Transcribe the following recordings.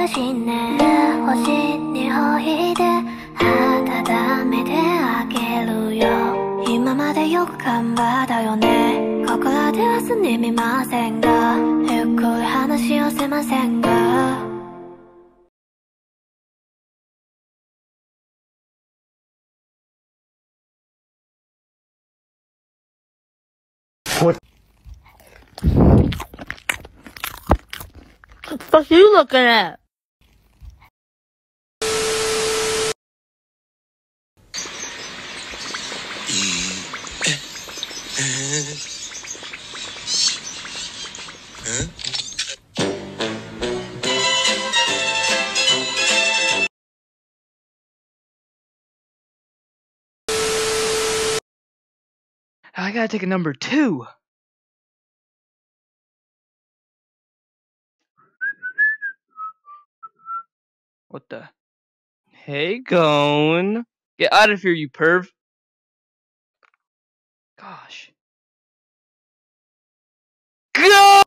しね星にほいで温めてあげるよ今までよく頑張ったよねここらでは済んみませんがゆっくり話をせませんが What the fuck are you looking at? I gotta take a number 2. What the? Hey, Gone. Get out of here, you perv. Gosh. Go!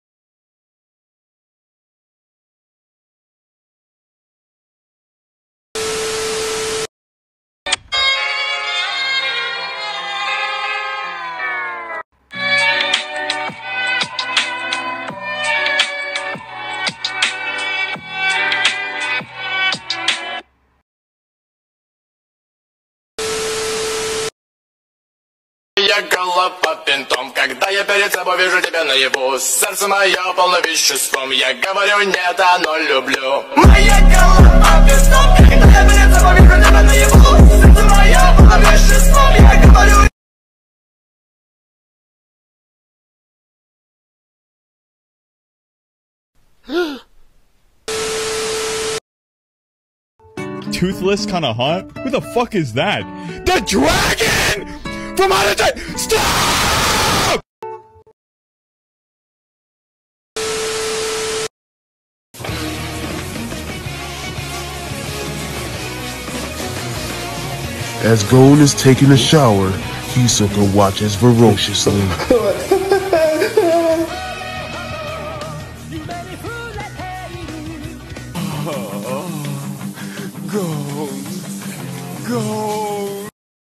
Я голова винтом, когда я перед собой вижу тебя наяву. Сердце мое полно веществом, я говорю нет, оно люблю. Моя голова винтом, когда я перед собой вижу тебя наяву. Сердце мое полно веществом, я говорю. Toothless kinda hot? Who the fuck is that? The dragon! From out of time! Stop! As Gon is taking a shower, Hisoka watches ferociously. Go!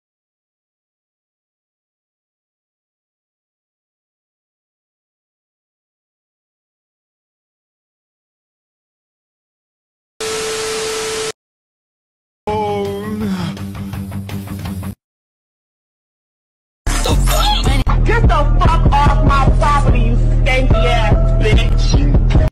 Get the fuck off my property, you skanky ass bitch!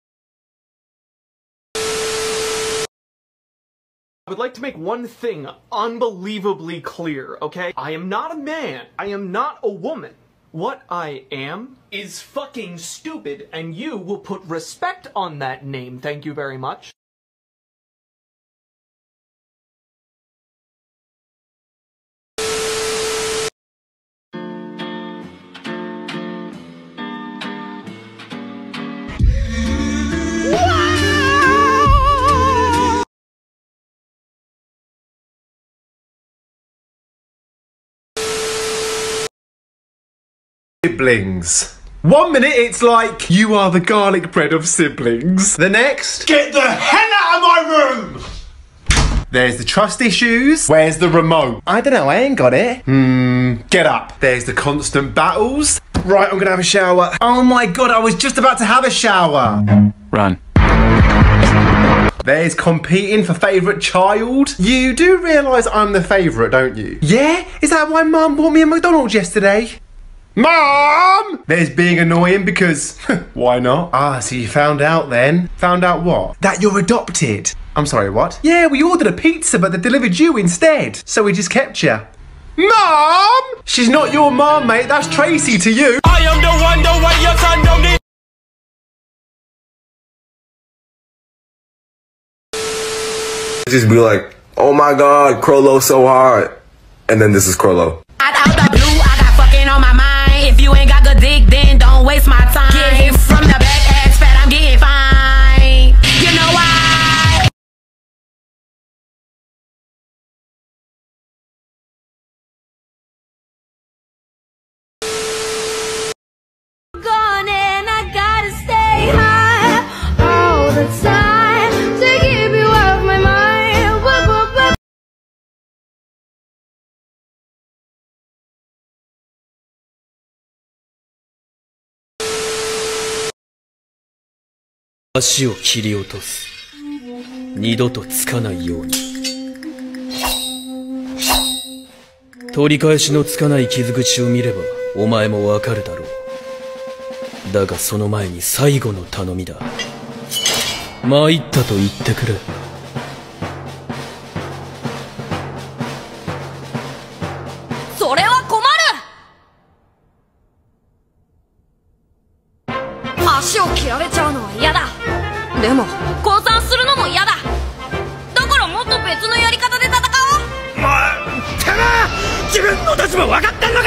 I would like to make one thing unbelievably clear, okay? I am not a man. I am not a woman. What I am is fucking stupid, and you will put respect on that name. Thank you very much. Siblings. 1 minute it's like, you are the garlic bread of siblings. The next, get the hell out of my room! There's the trust issues. Where's the remote? I don't know, I ain't got it. Get up. There's the constant battles. Right, I'm gonna have a shower. Oh my god, I was just about to have a shower. Run. There's competing for favourite child. You do realise I'm the favourite, don't you? Yeah? Is that why Mum bought me a McDonald's yesterday? Mom! There's being annoying because, why not? Ah, so you found out then? Found out what? That you're adopted. I'm sorry, what? Yeah, we ordered a pizza, but they delivered you instead. So we just kept you. Mom! She's not your mom, mate. That's Tracy to you. I am the one your son don't need. Just be like, oh my god, Crollo's so hard. And then this is Crollo. Out the blue, I got fucking on my mind. If you ain't got good dick, then don't waste my time. Get hit from the back, ass fat, I'm getting fine. You know why? Gone and I gotta stay high all the time. 足を切り落とす。二度とつかないように。取り返しのつかない傷口を見ればお前もわかるだろう。だがその前に最後の頼みだ。参ったと言ってくれ。 それは困る。足を切られちゃうのは嫌だ。でも降参するのも嫌だ。だからもっと別のやり方で戦おう。 てめえ、自分の立場分かってんのか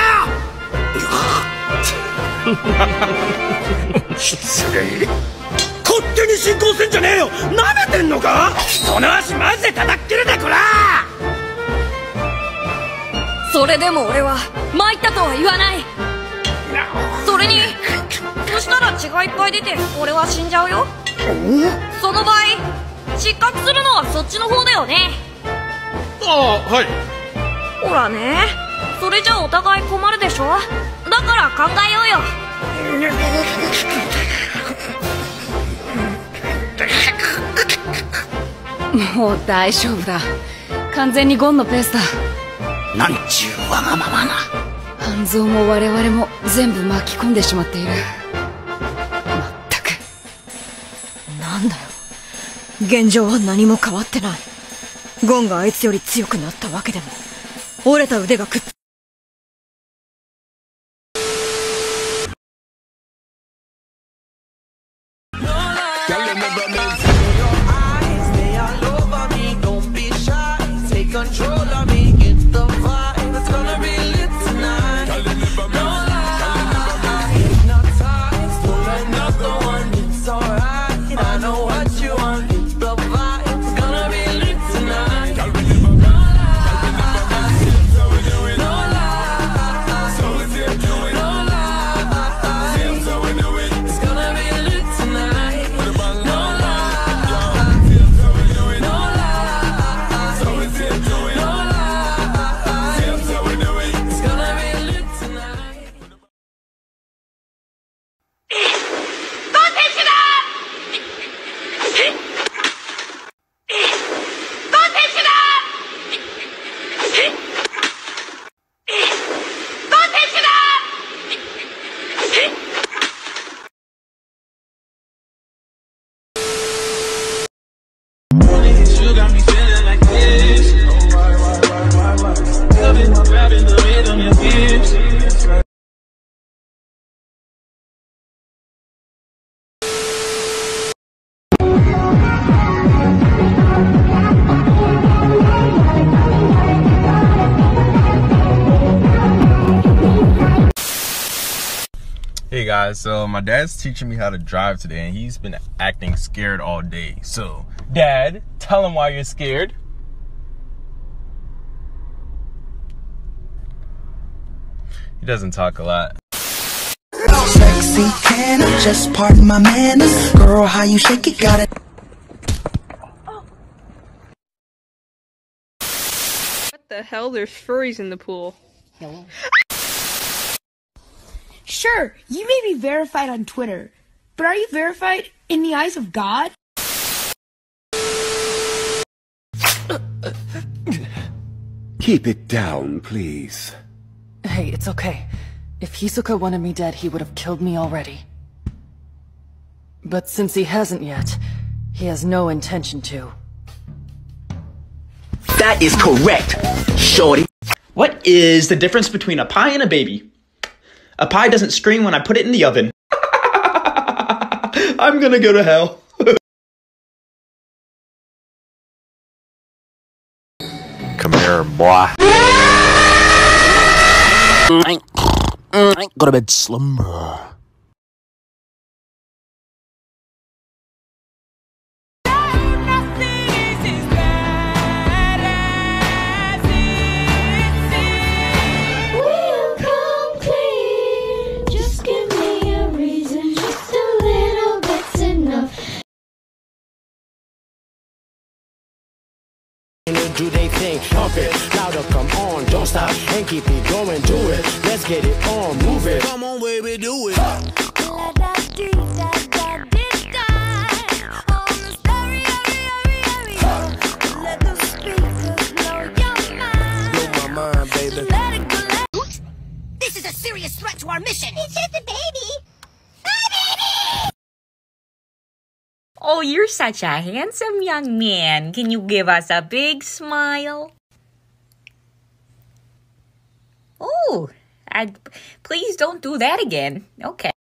よ。失礼。勝手に進行せんじゃねえよ。なめてんのか。その足マジで叩っ切れてこら。 それでも俺は参ったとは言わない。それにそしたら血がいっぱい出て俺は死んじゃうよ。その場合失格するのはそっちの方だよね。 ああ、はい。 ほらね、それじゃお互い困るでしょ。だから考えようよ。 もう大丈夫だ。完全にゴンのペースだ。 なんちゅうわがままな。 半蔵も我々も全部巻き込んでしまっている。まったく。なんだよ、現状は何も変わってない。ゴンがあいつより強くなったわけでも、折れた腕がくっつ Hey guys, so my dad's teaching me how to drive today and he's been acting scared all day. So, Dad, tell him why you're scared. He doesn't talk a lot. Sexy, can I just pardon my manners? Girl, how you shake it, got it. What the hell? There's furries in the pool. Hello. Sure, you may be verified on Twitter, but are you verified in the eyes of God? Keep it down, please. Hey, it's okay. If Hisoka wanted me dead, he would have killed me already. But since he hasn't yet, he has no intention to. That is correct, shorty. What is the difference between a pie and a baby? A pie doesn't scream when I put it in the oven. I'm gonna go to hell. Come here, boy. Go to bed, slumber. Do they think, pump it, louder, come on, don't stop, and keep it going, do it, let's get it on, move it, come on baby, do it. serious threat to our mission. It's just a baby. Hi, baby! Oh, you're such a handsome young man. Can you give us a big smile? Oh, please don't do that again. Okay.